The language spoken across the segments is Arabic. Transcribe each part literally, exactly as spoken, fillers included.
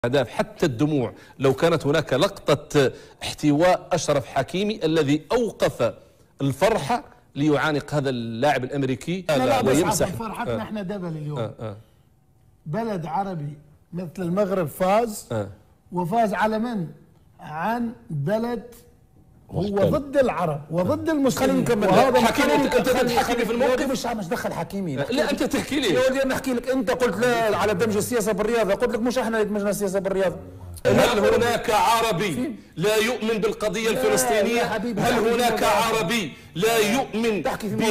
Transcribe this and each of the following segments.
أهداف حتى الدموع لو كانت هناك لقطة احتواء أشرف حكيمي الذي أوقف الفرحة ليعانق هذا اللاعب الأمريكي ويمسح فرحتنا. آه. احنا دبل اليوم. آه. آه. بلد عربي مثل المغرب فاز. آه. وفاز على من؟ عن بلد هو ضد العرب وضد المسلمين. وهذا حكيمي انت تحكي في الموقف. مش مش دخل حكيمي. لا انت تحكي لي. يا ولدي انا احكي لك، انت قلت لا على دمج السياسه بالرياضه، قلت لك مش احنا دمجنا السياسه بالرياضه. هل هناك عربي لا يؤمن بالقضيه الفلسطينيه؟ هل هناك عربي لا يؤمن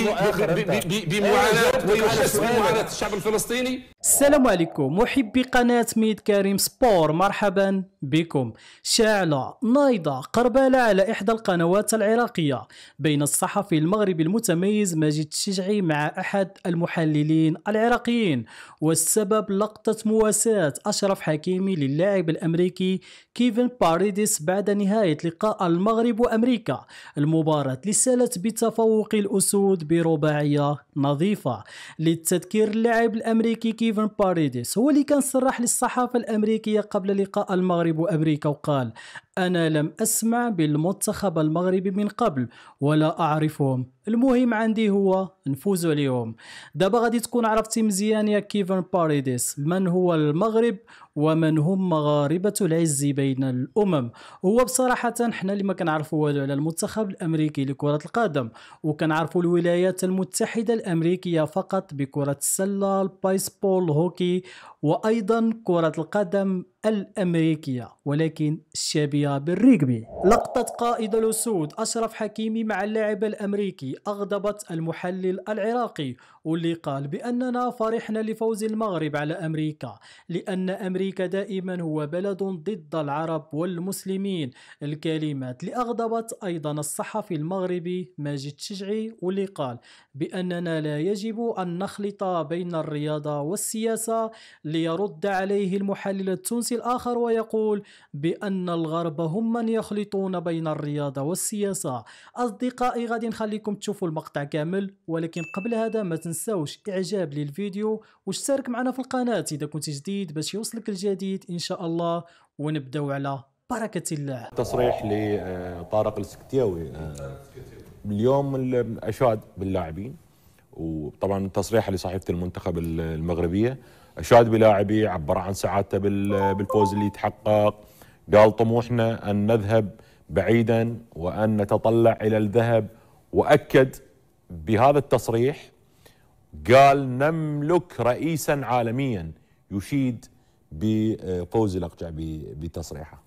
بمعاناه ويحس بمعاناه الشعب الفلسطيني؟ السلام عليكم محبي قناة ميد كريم سبور، مرحبا بكم. شاعلة نايضة قربالة على إحدى القنوات العراقية بين الصحفي المغربي المتميز ماجد الشجعي مع أحد المحللين العراقيين، والسبب لقطة مواساة أشرف حكيمي للاعب الأمريكي كيفن باريديس بعد نهاية لقاء المغرب وأمريكا. المباراة اللي سالت بتفوق الأسود برباعية نظيفة. للتذكير، اللاعب الأمريكي كيفن باريديس هو اللي كان صرح للصحافة الأمريكية قبل لقاء المغرب وأمريكا وقال: أنا لم أسمع بالمنتخب المغربي من قبل ولا أعرفهم، المهم عندي هو نفوزوا عليهم. دابا غادي تكون عرفتي مزيان يا كيفن باريديس من هو المغرب ومن هم مغاربة العز بين الأمم. هو بصراحة حنا اللي ما كنعرفوا والو على المنتخب الأمريكي لكرة القدم، وكنعرفوا الولايات المتحدة الأمريكية فقط بكرة السلة، البايسبول، الهوكي، وأيضا كرة القدم الأمريكية ولكن الشبيهة بالريغبي. لقطة قائد الأسود أشرف حكيمي مع اللاعب الأمريكي أغضبت المحلل العراقي، واللي قال بأننا فرحنا لفوز المغرب على أمريكا لأن أمريكا دائما هو بلد ضد العرب والمسلمين. الكلمات اللي أغضبت أيضا الصحفي المغربي ماجد الشجعي، واللي قال بأننا لا يجب أن نخلط بين الرياضة والسياسة، ليرد عليه المحلل التونسي الآخر ويقول بأن الغرب هم من يخلطون بين الرياضة والسياسة. أصدقائي غادي نخليكم تشوفوا المقطع كامل، ولكن قبل هذا ما تنساوش إعجاب للفيديو واشترك معنا في القناة إذا كنت جديد باش يوصلك الجديد إن شاء الله. ونبدأ على بركة الله. تصريح لطارق السكتيوي اليوم أشاد باللاعبين، وطبعا تصريح لصحيفة المنتخب المغربية، أشاد بلاعبي، عبر عن سعادته بالفوز اللي يتحقق، قال طموحنا أن نذهب بعيدا وأن نتطلع إلى الذهب، وأكد بهذا التصريح قال نملك رئيسا عالميا، يشيد بفوز الأقجع بتصريحه.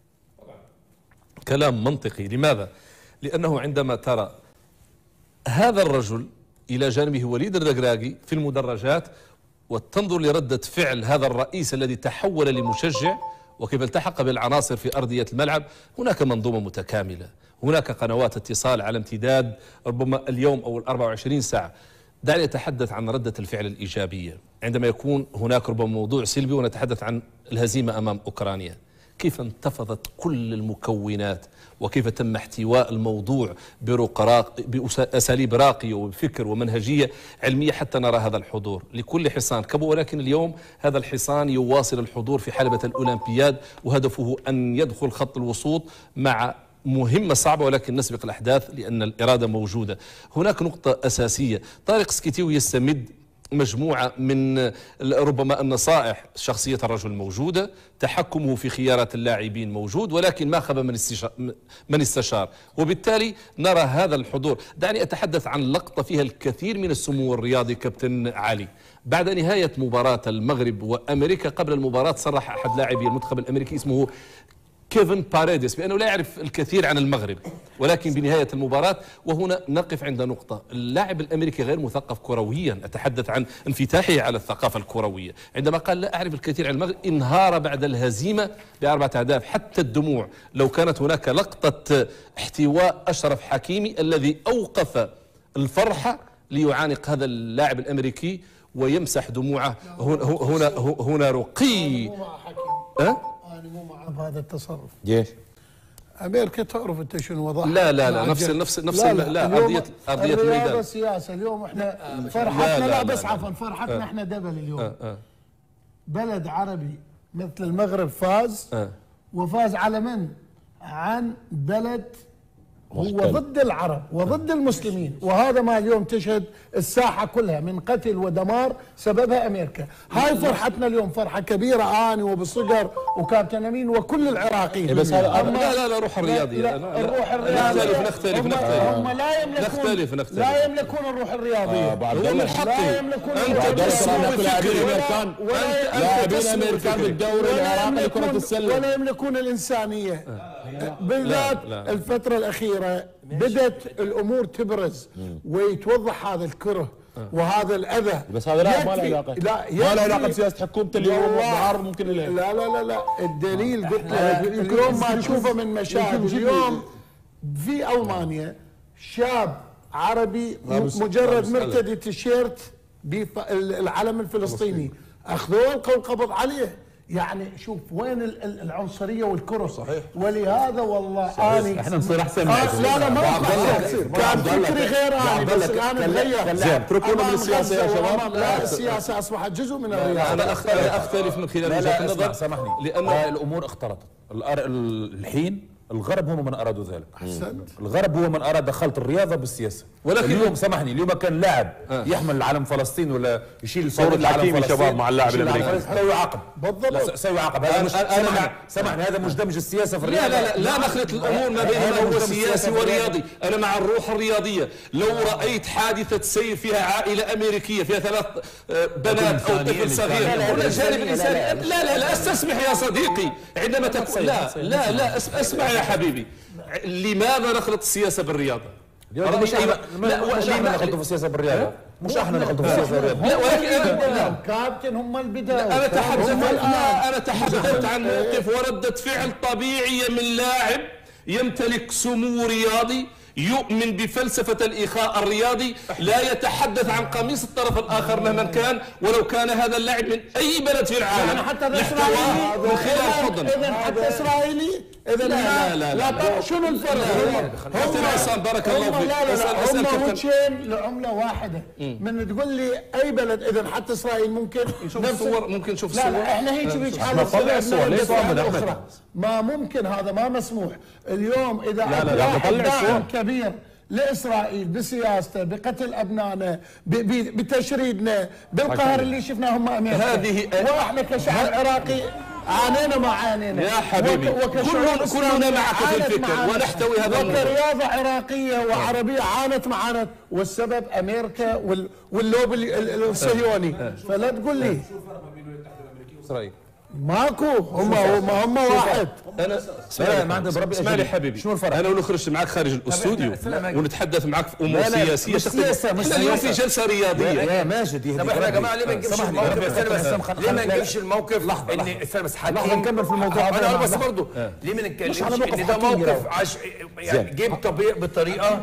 كلام منطقي. لماذا؟ لأنه عندما ترى هذا الرجل إلى جانبه وليد الركراكي في المدرجات وتنظر لردة فعل هذا الرئيس الذي تحول لمشجع وكيف التحق بالعناصر في أرضية الملعب، هناك منظومة متكاملة، هناك قنوات اتصال على امتداد ربما اليوم أو الأربع وعشرين ساعة. دعني أتحدث عن ردة الفعل الإيجابية عندما يكون هناك ربما موضوع سلبي، ونتحدث عن الهزيمة أمام أوكرانيا. كيف انتفضت كل المكونات وكيف تم احتواء الموضوع بأساليب راقية وبفكر ومنهجية علمية حتى نرى هذا الحضور. لكل حصان كبو، ولكن اليوم هذا الحصان يواصل الحضور في حلبة الأولمبياد، وهدفه أن يدخل خط الوسوط مع مهمة صعبة، ولكن نسبق الأحداث لأن الإرادة موجودة. هناك نقطة أساسية، طارق السكتيوي يستمد مجموعة من ربما النصائح. شخصية الرجل موجودة، تحكمه في خيارات اللاعبين موجود، ولكن ما خاب من استشار, من استشار وبالتالي نرى هذا الحضور. دعني أتحدث عن لقطة فيها الكثير من السمو الرياضي. كابتن علي، بعد نهاية مباراة المغرب وأمريكا قبل المباراة صرح أحد لاعبي المنتخب الأمريكي اسمه كيفن باريديس بأنه لا يعرف الكثير عن المغرب، ولكن بنهاية المباراة، وهنا نقف عند نقطة، اللاعب الأمريكي غير مثقف كرويا، أتحدث عن انفتاحه على الثقافة الكروية. عندما قال لا أعرف الكثير عن المغرب، انهار بعد الهزيمة بأربعة أهداف حتى الدموع لو كانت هناك لقطة احتواء أشرف حكيمي الذي أوقف الفرحة ليعانق هذا اللاعب الأمريكي ويمسح دموعه. هنا هنا هنا رقي. أه؟ أنا مو مع بهذا التصرف. ليش؟ امريكا تعرف انت شنو وضعها. لا لا لا نفس نفس نفس لا, لا, لا ارضيه ارضيه الميدان. السياسه اليوم احنا فرحتنا، لا, لا, لا بس عفوا فرحتنا. أه احنا دبل اليوم. أه أه. بلد عربي مثل المغرب فاز أه. وفاز على من؟ عن بلد هو مختلف. ضد العرب وضد المسلمين، وهذا ما اليوم تشهد الساحة كلها من قتل ودمار سببها أمريكا. هاي فرحتنا اليوم، فرحة كبيرة أنا وبالصقر وكابتن أمين وكل العراقيين. بس هذا لا لا لا روح الرياضية. لا لا الروح الرياضية نختلف نختلف هم, نختلف هم لا يملكون نختلف نختلف لا يملكون الروح الرياضية. آه بعد هو من حقه. لا يملكون أنت الروح تسوي الرياضية. لاعبين فكري. امريكان ولا لاعبين تسوي امريكان فكري. بالدوري ولا العراقي لكرة يملكون السلة. ولا يملكون الإنسانية. بالذات لا، لا. الفترة الأخيرة بدت الأمور تبرز ويتوضح هذا الكره وهذا الأذى. بس هذا لا ما له يكفي- علاقة لا ما له علاقة يكفي- بسياسة حكومة اليوم والله. والظهر ممكن له. لا لا لا لا الدليل قلت لك اليوم ما تشوفه من مشاهد. اليوم في ألمانيا شاب عربي مجرد مرتدي تيشيرت بالعلم الفلسطيني اخذوه القوا القبض عليه. يعني شوف وين ال- ال- العنصريه والكره. صحيح. ولهذا والله اني احنا نصير احسن آه لا لا ما أصير. كان فكري غير اني بس الان تغير. زين اتركونا من أمام السياسة يا غزة شباب. وأمام- لا السياسه اصبحت جزء من الرياضه. أنا أخ- أنا أختلف من خلال لا وجهة لا اسمع النظر سامحني، لأن هاي الامور اختلطت. الأر- الحين الغرب هم من ارادوا ذلك. احسنت. الغرب هو من اراد خلط الرياضه بالسياسه. ولكن- اليوم سامحني اليوم كان لاعب يحمل علم فلسطين ولا يشيل صورة صورة علم حكيمي فلسطين شباب مع اللاعب يشيل علم الأمريكي. فلسطين، سوي عقب. بالضبط. لا سوي عقب. هذا مش أنا- أنا سامحني مع- سامحني هذا مش دمج السياسه في لا الرياضه. لا لا لا نخلط الامور ما بين ما هو سياسي ورياضي. انا مع الروح الرياضيه. لو رايت حادثه سير فيها عائله امريكيه فيها ثلاث آه، بنات او طفل صغير هنا الجانب الانساني. لا لا لا استسمح يا صديقي عندما تكون لا لا لا أس- اسمع يا حبيبي. لماذا نخلط السياسه بالرياضه؟ الرياضة مش احنا لا، مش احنا لما- نخلطوا في السياسه بالرياضه. مش احنا نخلطوا في السياسه بالرياضه. لا ولكن أنا كابتن هم البدايه. أنا تحدثت هم الآن. لا أنا تحدثت عن موقف وردة فعل طبيعية من لاعب يمتلك سمو رياضي يؤمن بفلسفة الإخاء الرياضي لا يتحدث عن قميص الطرف الآخر مهما كان ولو كان هذا اللاعب من أي بلد في العالم. يعني حتى يحتوى الاسرائيلي من خلال حضن. اذا حتى اسرائيلي اذا لا لا لا لا شنو الفرق؟ كابتن عصام بارك الله هم فيك. لا لا أسأل- لا أسأل هم كابتن. وجهين لعمله واحده. من تقول لي اي بلد اذا حتى اسرائيل ممكن نشوف نفس- الصور ممكن نشوف لا الصور. لا احنا هيك هيك احنا نطلع الصور، ليه صامد أحمد؟ أخرى. ما ممكن هذا ما مسموح. اليوم اذا لا، لا، واحد نطلع داعم الصور. كبير لاسرائيل بسياسته بقتل ابنائنا ب- ب- بتشريدنا بالقهر اللي شفناه هم امريكا. هذه- واحنا كشعب عراقي عانينا ما عانينا يا حبيبي، وك- وكشعوب كلنا- إسلامية كلنا معك في عانت الفكر معانا. ونحتوي هذا الموضوع. وكرياضة عراقية وعربية عانت معانا والسبب أمريكا وال- واللوب ال- ال- الصهيوني. فلا تقول لي اسرائيل ماكو هم هم هم واحد. انا لا، ما عندنا بربي اسمع لي أجل. حبيبي شنو الفرق؟ انا لو خرجت معك خارج الاستوديو ونتحدث معك في امور لا، لا، سياسيه مش شخصية. سياسة، مش احنا اليوم في سياسة. جلسه رياضيه. يا ماجد يهديك طب احنا يا جماعه ليه ما نجيبش سامحني، الموقف؟ ربي استنى بس يستر. خل- ليه ما خل- نجيبش الموقف لحظة، ان لحظة. استنى بس لحظة، حكيم نكمل في الموضوع. انا أنا بس لحظة. برضه ليه ما نتكلمش على موقف ان ده حكيم موقف يا عش... يعني جيب طبيعي بطريقه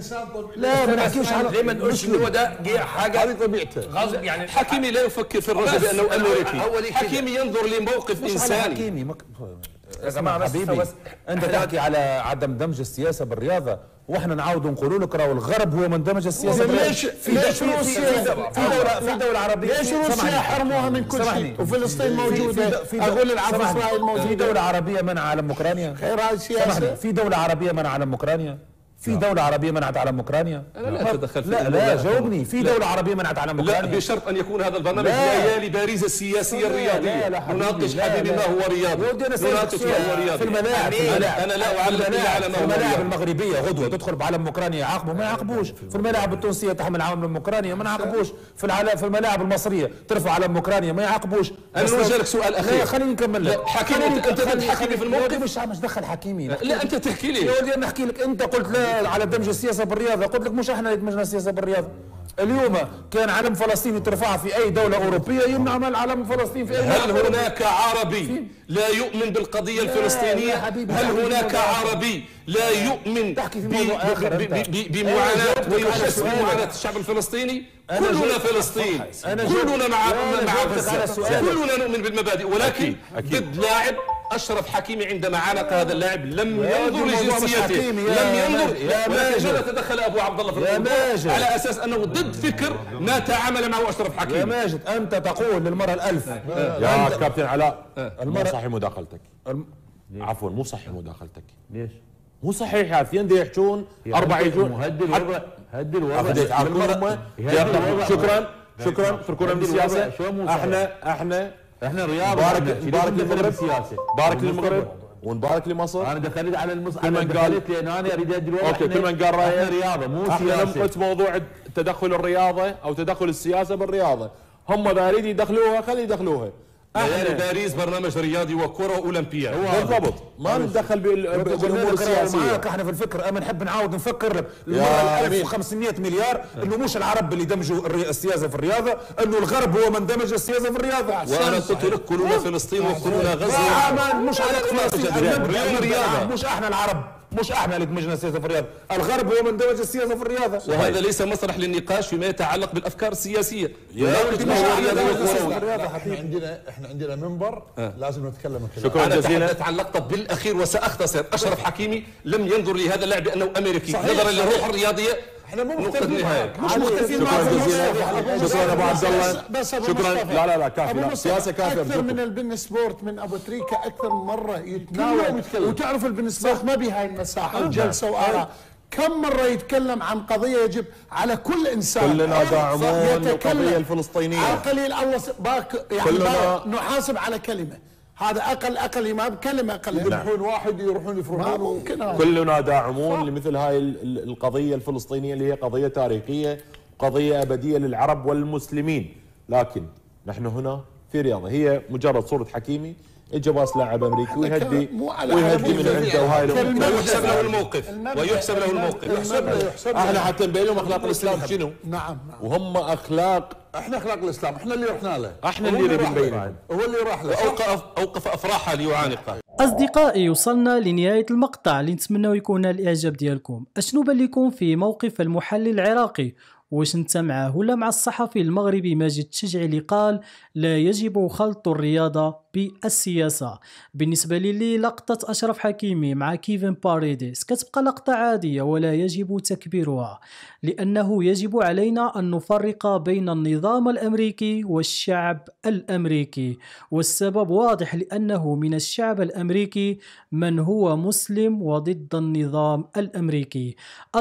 لا ما نحكيش على ليه ما نقولش ان هو ده جه حاجه هذه طبيعته. غصب يعني حكيمي لا يفكر في الرجل بس بانه أنا- امريكي. هو ليه كده؟ حكيمي ينظر لموقف مش على انساني. حكيمي مك... يا جماعه بس حبيبي بس انت تحكي على عدم دمج السياسه بالرياضه واحنا نعاود نقولوا لك راهو الغرب هو من دمج السياسه بالرياضة. ليش في ليش في- في- روسيا في دوله في دوله عربيه ليش سامحني. روسيا حرموها من كل سامحني. شيء وفلسطين في- موجوده؟ في- في- اقول العفو سامحني. اسرائيل في موجوده. دوله عربيه منع علم اوكرانيا. خير هاي سامحني السياسه. في دوله عربيه منع علم اوكرانيا. في دولة عربية منعت علم اوكرانيا. انا لا اتدخل في لا الأمور. لا جاوبني، في دولة عربية منعت علم لا اوكرانيا. بشرط ان يكون هذا البرنامج لا. ليالي باريزه السياسيه لا، الرياضيه. لا، لا حبيبي، نناقش لا، حبيبي لا. ما هو رياضي. ودي أنا أسألك نناقش ما سؤال. هو رياضي. في الملاعب، في أنا- الملاعب. انا لا اعلق الا على ما في هو الملاعب رياضي. المغربيه غدوه تدخل بعلم اوكرانيا يعاقبوا ما يعاقبوش، في الملاعب التونسيه تحمل علم اوكرانيا ما نعاقبوش، في العلا في الملاعب المصريه ترفع علم اوكرانيا ما يعاقبوش. انا بس نوجه لو- لك سؤال لا اخير. خليني نكمل لك. لا، حكيمي، خليني- أنت- أنت خليني- تحكيمي في الموقف؟ يا ودي مش مش دخل حكيمي. لا انت تحكي يا لي. ودي انا احكي لك، انت قلت لا على دمج السياسه بالرياضه، قلت لك مش احنا اللي دمجنا السياسه بالرياضه. اليوم كان علم فلسطين ترفع في اي دوله اوروبيه يمنع من علم فلسطين في اي هل دوله. هناك عربي لا يؤمن بالقضية يا الفلسطينية؟ حبيبي، هل تحكي في هناك موضوع آخر. عربي لا يؤمن تحكي في ب- موضوع ب- آخر ب- أنت. ب- ب- أنا بمعاناة جاوبتك على ويحس سؤالك. بمعاناة الشعب الفلسطيني؟ أنا كلنا جاوبتك- فلسطين، أنا كلنا جاوبتك- مع أنا مع جاوبتك على غزة، سؤالك. كلنا نؤمن بالمبادئ، ولكن أكيد، أكيد. ضد لاعب أشرف حكيمي عندما عانق هذا اللاعب لم ينظر لجنسيته، حكيمي لم يا ينظر، يا ولكن ماجد. ماذا تدخل أبو عبد الله في يا الموضوع ماجد. على أساس أنه ضد فكر ما تعامل معه أشرف يا حكيمي. ماجد انت تقول للمره الالف يا كابتن علاء مو المرة- صحيح مداخلتك، عفوا مو صحيح مداخلتك، ليش؟ مو صحيح. يا اثنين دي يحجون اربعه يجون هدي الوضع، هدي الوضع. أخذ يتعاركون هم. يهدي الوضع. شكرا شكرا اتركونا من يهدي الوضع. السياسه. شو مو صحيح؟ احنا احنا احنا رياضه. بارك احنا. بارك شنو للمغرب، بالسياسه. بارك للمغرب ونبارك لمصر. انا دخلت على المص كل انا من قال- دخلت لان انا اريد ادي الوضع. اوكي، احنا- كل من قال رايه. احنا رياضه مو احنا سياسه. ننقص موضوع تدخل الرياضه او تدخل السياسه بالرياضه، هم اذا يريد يدخلوها خلي يدخلوها. ليالي احنا باريس برنامج رياضي وكرة وأولمبياد. بالضبط ما نتدخل بال- بالامور السياسيه. معاك احنا في الفكر، اما نحب نعاود نفكر يا المره أمين. ألف وخمسمائة مليار انه مش العرب اللي دمجوا الري- السياسه في الرياضه، انه الغرب هو من دمج السياسه في الرياضه. وأنا قلت لك كلنا فلسطين وكلنا غزة. لا ما- مش على فلسطين، رياضة المبدأ- المبدأ رياضة. مش احنا العرب، مش احنا اللي دمجنا السياسه في الرياضه، الغرب هو من دمج السياسه في الرياضه. وهذا ليس مسرح للنقاش فيما يتعلق بالأفكار السياسية. يا لذلك ولدي هو مش رياضي أحنا وكرة. اللي الرياضة احنا عندنا احنا عندنا منبر لازم نتكلم الكلام. شكرا أنا جزيلا. تحدثت عن لقطة بالأخير وسأختصر. أشرف حكيمي لم ينظر لهذا اللاعب بأنه أمريكي صحيح، نظرا صحيح. للروح الرياضية. احنا مو نقطة مختلفين نهاية. معك. مش مختلفين شكرا معك. جزيلا. أبو شكرا ابو عبد الله. بس أبو شكرا. مصطفى. لا لا لا كافي، أبو لا مصطفى، سياسه كافيه اكثر أرجوكم. من البن سبورت من ابو تريكه اكثر من مره كل يوم يتناول، يتكلم. وتعرف البن سبورت ما بهاي المساحه جلسه واراء. كم مره يتكلم عن قضيه يجب على كل انسان كلنا داعمون يتكلم للقضية الفلسطينية. على القليل الله س- باك يعني كلنا- باك نحاسب على كلمه، هذا اقل اقل ما بكلمه اقل. يذبحون واحد يروحون ما يفرحون. ممكن هذا. كلنا داعمون لمثل هاي ال- ال- القضيه الفلسطينيه اللي هي قضيه تاريخيه، قضيه ابديه للعرب والمسلمين، لكن نحن هنا في رياضه هي مجرد صوره حكيمي اجى باس لاعب امريكي ويهدي مو على ويهدي من حرب عنده وهاي الأمور. ويحسب له الموقف ويحسب له الموقف. يحسب له يحسب احنا حتى نبين لهم اخلاق الاسلام شنو، نعم نعم. وهم اخلاق احنا اخلاق الاسلام، احنا اللي رحنا له. احنا هو اللي نبي راح له. نبينه. هو اللي راح له. أوقف أوقف أفراحها ليعانقه. أصدقائي وصلنا لنهاية المقطع اللي نتمنى يكون الإعجاب ديالكم. أشنو بان لكم في موقف المحلل العراقي؟ واش انت معاه ولا مع الصحفي المغربي ماجد التشجعي اللي قال لا يجب خلط الرياضة بالسياسة؟ بالنسبة لي لقطة أشرف حكيمي مع كيفن باريديس كتبقى لقطة عادية ولا يجب تكبيرها، لأنه يجب علينا أن نفرق بين النظام الأمريكي والشعب الأمريكي، والسبب واضح، لأنه من الشعب الأمريكي من هو مسلم وضد النظام الأمريكي.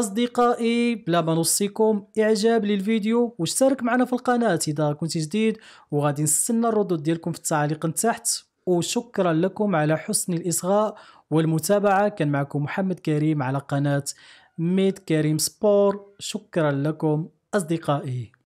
أصدقائي بلا ما نوصيكم إعجاب للفيديو واشترك معنا في القناة إذا كنت جديد، وغادي نستنى الردود ديالكم في التعليق تحت. وشكرا لكم على حسن الإصغاء والمتابعة. كان معكم محمد كريم على قناة ميد كريم سبور. شكرا لكم أصدقائي.